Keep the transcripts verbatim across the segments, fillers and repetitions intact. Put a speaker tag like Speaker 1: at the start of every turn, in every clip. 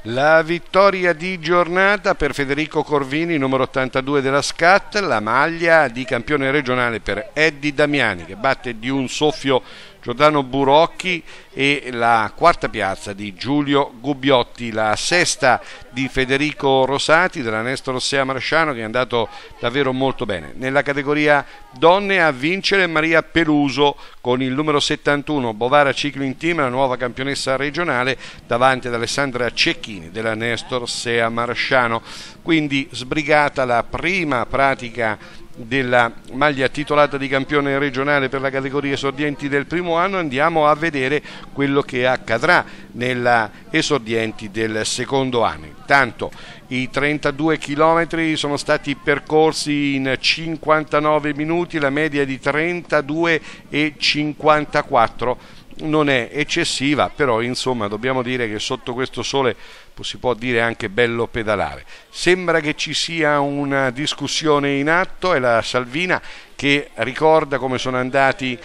Speaker 1: La vittoria di giornata per Federico Corvini, numero ottantadue della SCAT, la maglia di campione regionale per Eddie Damiani che batte di un soffio Giordano Burocchi, e la quarta piazza di Giulio Gubbiotti, la sesta di Federico Rosati della Nestor Ossea Marsciano, che è andato davvero molto bene. Nella categoria donne a vincere Maria Peluso con il numero settantuno Bovara Cycling Team, la nuova campionessa regionale, davanti ad Alessandra Cecchini della Nestor Ossea Marsciano. Quindi sbrigata la prima pratica della maglia titolata di campione regionale per la categoria esordienti del primo anno. Andiamo a vedere quello che accadrà nella esordienti del secondo anno. Intanto i trentadue chilometri sono stati percorsi in cinquantanove minuti, la media di trentadue e cinquantaquattro non è eccessiva, però insomma dobbiamo dire che sotto questo sole si può dire anche bello pedalare. Sembra che ci sia una discussione in atto, è la Salvina che ricorda come sono andati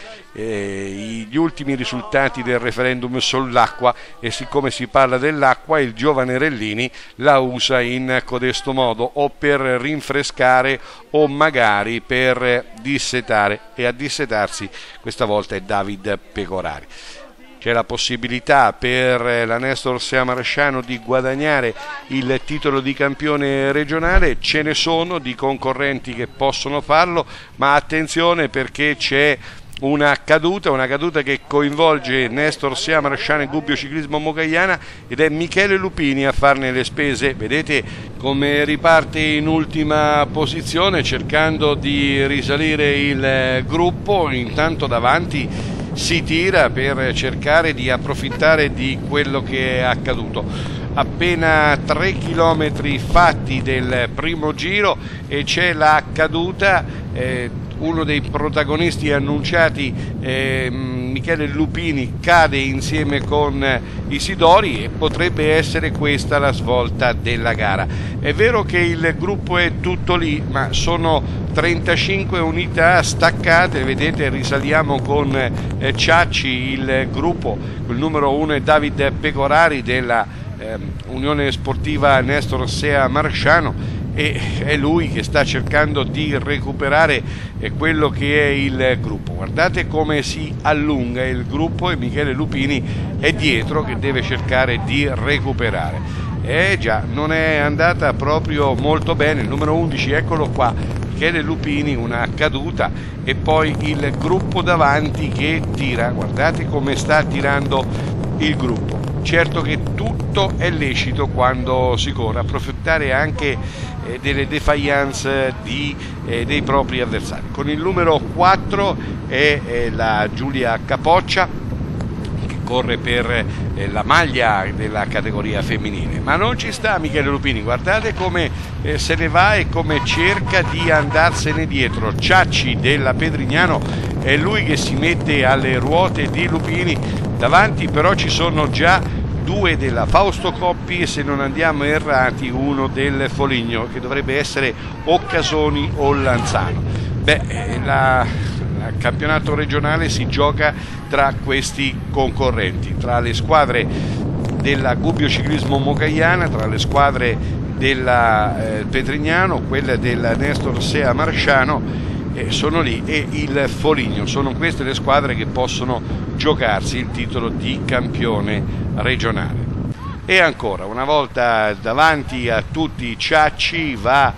Speaker 1: eh, gli ultimi risultati del referendum sull'acqua, e siccome si parla dell'acqua il giovane Rellini la usa in codesto modo, o per rinfrescare o magari per dissetare, e a dissetarsi questa volta è David Pecorari. C'è la possibilità per la Nestor Ossea Marsciano di guadagnare il titolo di campione regionale, ce ne sono di concorrenti che possono farlo, ma attenzione perché c'è una caduta, una caduta che coinvolge Nestor Ossea Marsciano e Gubbio Ciclismo Mocagliana, ed è Michele Lupini a farne le spese. Vedete come riparte in ultima posizione cercando di risalire il gruppo, intanto davanti si tira per cercare di approfittare di quello che è accaduto. Appena tre chilometri fatti del primo giro e c'è la caduta, eh, uno dei protagonisti annunciati, eh, Michele Lupini, cade insieme con Isidori, e potrebbe essere questa la svolta della gara. È vero che il gruppo è tutto lì, ma sono trentacinque unità staccate. Vedete, risaliamo con eh, Ciacci il gruppo, il numero uno è David Pecorari della eh, Unione Sportiva Nestor Ossea Marsciano, e è lui che sta cercando di recuperare quello che è il gruppo. Guardate come si allunga il gruppo, e Michele Lupini è dietro che deve cercare di recuperare. Eh già, non è andata proprio molto bene. Il numero undici, eccolo qua, Michele Lupini, una caduta, e poi il gruppo davanti che tira. Guardate come sta tirando il gruppo. Certo che tutto è lecito quando si corre, approfittare anche eh, delle defiance di, eh, dei propri avversari. Con il numero quattro è eh, la Giulia Capoccia, che corre per eh, la maglia della categoria femminile, ma non ci sta Michele Lupini. Guardate come eh, se ne va e come cerca di andarsene dietro. Ciacci della Pedrignano è lui che si mette alle ruote di Lupini. Davanti però ci sono già due della Fausto Coppi, e se non andiamo errati uno del Foligno, che dovrebbe essere o Casoni o Lanzano. Beh, la, il campionato regionale si gioca tra questi concorrenti, tra le squadre della Gubbio Ciclismo Mocagliana, tra le squadre della eh, Pedrignano, quella della Nestor Ossea Marsciano, eh, sono lì, e il Foligno. Sono queste le squadre che possono giocarsi il titolo di campione regionale. E ancora una volta davanti a tutti i Ciacci va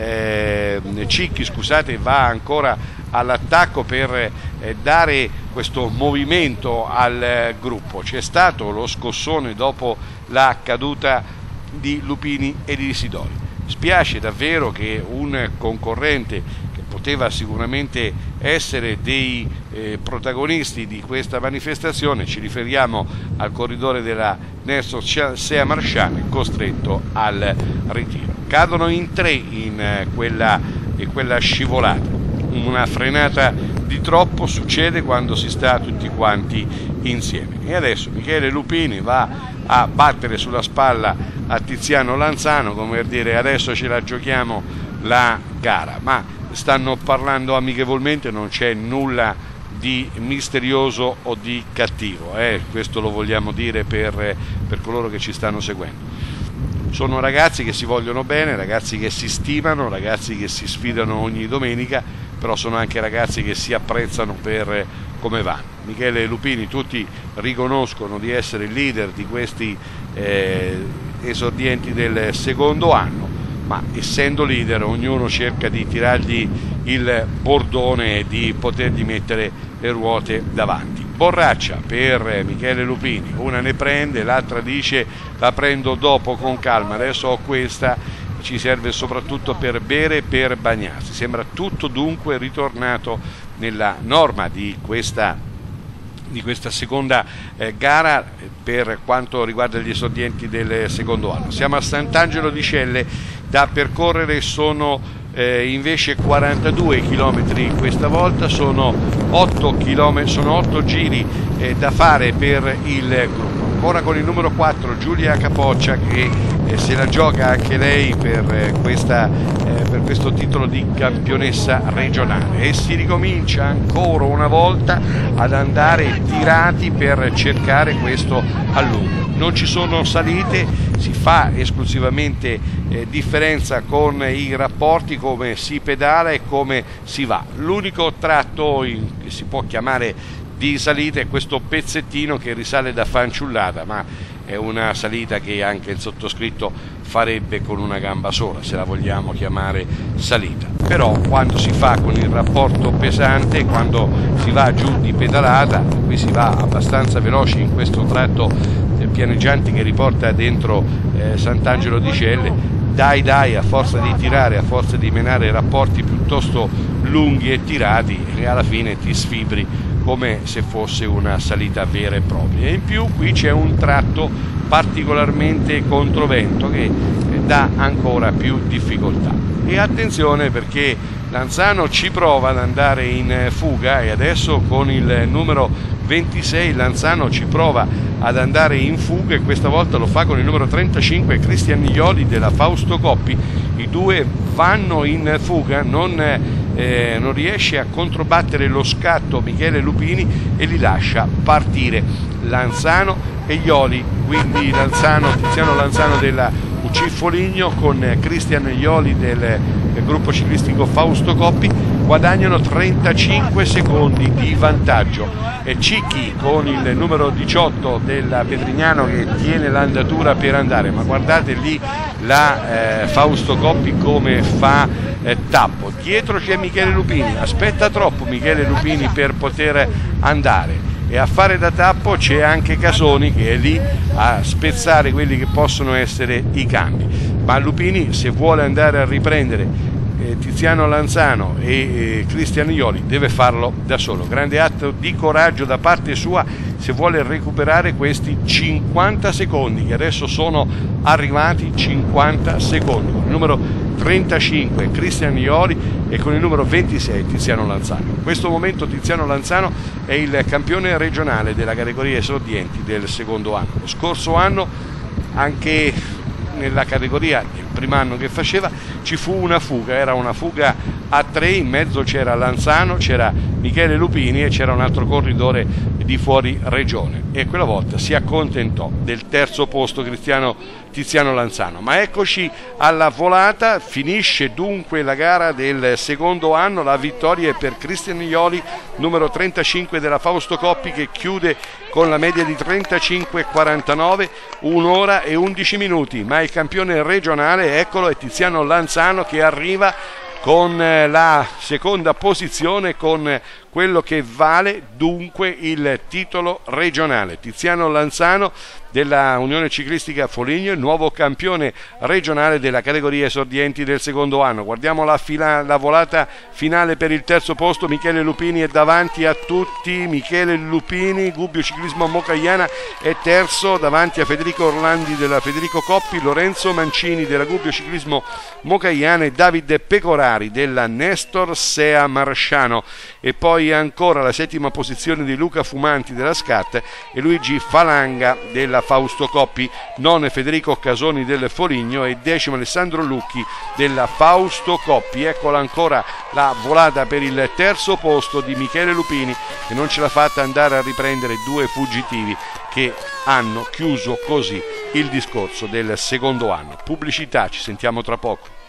Speaker 1: eh, Cicchi, scusate, va ancora all'attacco per eh, dare questo movimento al eh, gruppo. C'è stato lo scossone dopo la caduta di Lupini e di Isidori. Spiace davvero che un concorrente poteva sicuramente essere dei eh, protagonisti di questa manifestazione, ci riferiamo al corridore della Nestor Ossea Marsciano, costretto al ritiro. Cadono in tre in eh, quella, in quella scivolata. Una frenata di troppo succede quando si sta tutti quanti insieme. E adesso Michele Lupini va a battere sulla spalla a Tiziano Lanzano, come per dire adesso ce la giochiamo la gara, ma stanno parlando amichevolmente, non c'è nulla di misterioso o di cattivo, eh? Questo lo vogliamo dire per, per coloro che ci stanno seguendo. sono ragazzi che si vogliono bene, ragazzi che si stimano, ragazzi che si sfidano ogni domenica, però sono anche ragazzi che si apprezzano per come vanno. Michele Lupini, tutti riconoscono di essere il leader di questi eh, esordienti del secondo anno, ma essendo leader ognuno cerca di tirargli il bordone e di potergli mettere le ruote davanti. Borraccia per Michele Lupini, una ne prende, l'altra dice la prendo dopo con calma, adesso ho questa, ci serve soprattutto per bere e per bagnarsi. Sembra tutto dunque ritornato nella norma di questa, di questa seconda eh, gara per quanto riguarda gli esordienti del secondo anno. Siamo a Sant'Angelo di Celle, da percorrere sono eh, invece quarantadue chilometri questa volta, sono otto chilometri, sono otto giri eh, da fare per il gruppo. Ora con il numero quattro Giulia Capoccia che eh, se la gioca anche lei per, eh, questa, eh, per questo titolo di campionessa regionale, e si ricomincia ancora una volta ad andare tirati per cercare questo allungo. Non ci sono salite, si fa esclusivamente eh, differenza con i rapporti, come si pedala e come si va. L'unico tratto in, che si può chiamare di salita è questo pezzettino che risale da Fanciullata, ma è una salita che anche il sottoscritto farebbe con una gamba sola, se la vogliamo chiamare salita. Però quando si fa con il rapporto pesante, quando si va giù di pedalata, qui si va abbastanza veloci in questo tratto pianeggianti che riporta dentro eh, Sant'Angelo di Celle, dai dai, a forza di tirare, a forza di menare rapporti piuttosto lunghi e tirati, e alla fine ti sfibri come se fosse una salita vera e propria. E in più qui c'è un tratto particolarmente controvento che dà ancora più difficoltà. E attenzione, perché Lanzano ci prova ad andare in fuga, e adesso con il numero ventisei Lanzano ci prova ad andare in fuga, e questa volta lo fa con il numero trentacinque Cristian Niglioli della Fausto Coppi. I due vanno in fuga, non, eh, non riesce a controbattere lo scatto Michele Lupini e li lascia partire Lanzano e Ioli, quindi Lanzano, Tiziano Lanzano della U C Foligno con Cristian Ioli del, del gruppo ciclistico Fausto Coppi guadagnano trentacinque secondi di vantaggio, e Cicchi con il numero diciotto della Pedrignano che tiene l'andatura per andare, ma guardate lì la eh, Fausto Coppi come fa eh, tappo. Dietro c'è Michele Lupini, aspetta troppo Michele Lupini per poter andare, e a fare da tappo c'è anche Casoni che è lì a spezzare quelli che possono essere i cambi. Ma Lupini, se vuole andare a riprendere eh, Tiziano Lanzano e eh, Cristian Ioli, deve farlo da solo. Grande atto di coraggio da parte sua se vuole recuperare questi cinquanta secondi che adesso sono arrivati. Cinquanta secondi con il numero trentacinque Cristian Ioli e con il numero ventisei Tiziano Lanzano. In questo momento Tiziano Lanzano è il campione regionale della categoria esordienti del secondo anno. Lo scorso anno anche nella categoria, il primo anno che faceva, ci fu una fuga, era una fuga a tre, in mezzo c'era Lanzano, c'era Michele Lupini e c'era un altro corridore di fuori regione, e quella volta si accontentò del terzo posto Cristiano Tiziano Lanzano. Ma eccoci alla volata, finisce dunque la gara del secondo anno, la vittoria è per Cristian Ioli, numero trentacinque della Fausto Coppi, che chiude con la media di trentacinque virgola quarantanove, un'ora e undici minuti, ma il campione regionale, eccolo, è Tiziano Lanzano che arriva con la seconda posizione, con quello che vale dunque il titolo regionale. Tiziano Lanzano della Unione Ciclistica Foligno, il nuovo campione regionale della categoria esordienti del secondo anno. Guardiamo la, fila, la volata finale per il terzo posto. Michele Lupini è davanti a tutti, Michele Lupini, Gubbio Ciclismo Mocagliana è terzo davanti a Federico Orlandi della Federico Coppi, Lorenzo Mancini della Gubbio Ciclismo Mocagliana e Davide Pecorari della Nestor Sea Marsciano, e poi ancora la settima posizione di Luca Fumanti della Scat e Luigi Falanga della Fausto Coppi, none Federico Casoni del Foligno e decimo Alessandro Lucchi della Fausto Coppi. Eccola ancora la volata per il terzo posto di Michele Lupini, che non ce l'ha fatta andare a riprendere due fuggitivi che hanno chiuso così il discorso del secondo anno. Pubblicità, ci sentiamo tra poco.